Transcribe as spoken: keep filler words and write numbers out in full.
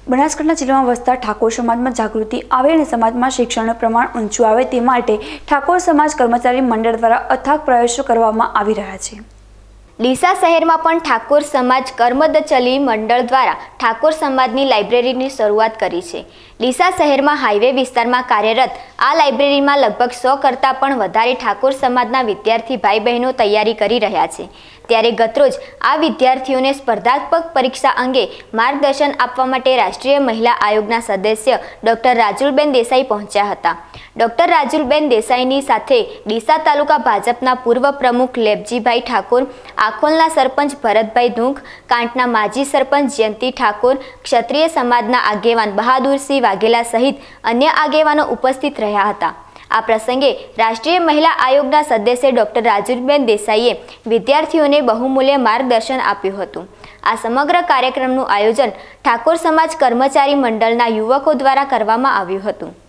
બનાસકાંઠા જિલ્લામાં વસતા ઠાકોર સમાજમાં જાગૃતિ આવે અને સમાજમાં શિક્ષણનું પ્રમાણ ઊંચું આવે તે માટે ઠાકોર સમાજ કર્મચારી મંડળ દ્વારા અથાગ પ્રયાસો કરવામાં આવી રહ્યા છે। ડીસા શહેરમાં પણ ઠાકોર સમાજ કર્મદચલી મંડળ દ્વારા ઠાકોર સમાજની લાઇબ્રેરીની શરૂઆત કરી છે। ડીસા શહેરમાં હાઈવે વિસ્તારમાં કાર્યરત આ લાઇબ્રેરીમાં લગભગ સો કરતાં પણ વધારે ઠાકોર સમાજના વિદ્યાર્થી ભાઈ બહેનો તૈયારી કરી રહ્યા છે। ત્યારે ગતરોજ આ વિદ્યાર્થીઓને સ્પર્ધાત્મક પરીક્ષા અંગે માર્ગદર્શન આપવા માટે રાષ્ટ્રીય મહિલા આયોગના સદસ્ય ડોક્ટર રાજુલબેન દેસાઈ પહોંચ્યા હતા। ડોક્ટર રાજુલબેન દેસાઈની સાથે ડીસા તાલુકા ભાજપના પૂર્વ પ્રમુખ લેબજીભાઈ ઠાકોર, આખોલના સરપંચ ભરતભાઈ ધૂંખ, કાંટના માજી સરપંચ જયંતિ ઠાકોર, ક્ષત્રિય સમાજના આગેવાન બહાદુરસિંહ વાઘેલા સહિત અન્ય આગેવાનો ઉપસ્થિત રહ્યા હતા। આ પ્રસંગે રાષ્ટ્રીય મહિલા આયોગના સદસ્ય ડોક્ટર રાજુલબેન દેસાઈએ વિદ્યાર્થીઓને બહુમૂલ્ય માર્ગદર્શન આપ્યું હતું। આ સમગ્ર કાર્યક્રમનું આયોજન ઠાકોર સમાજ કર્મચારી મંડળના યુવકો દ્વારા કરવામાં આવ્યું હતું।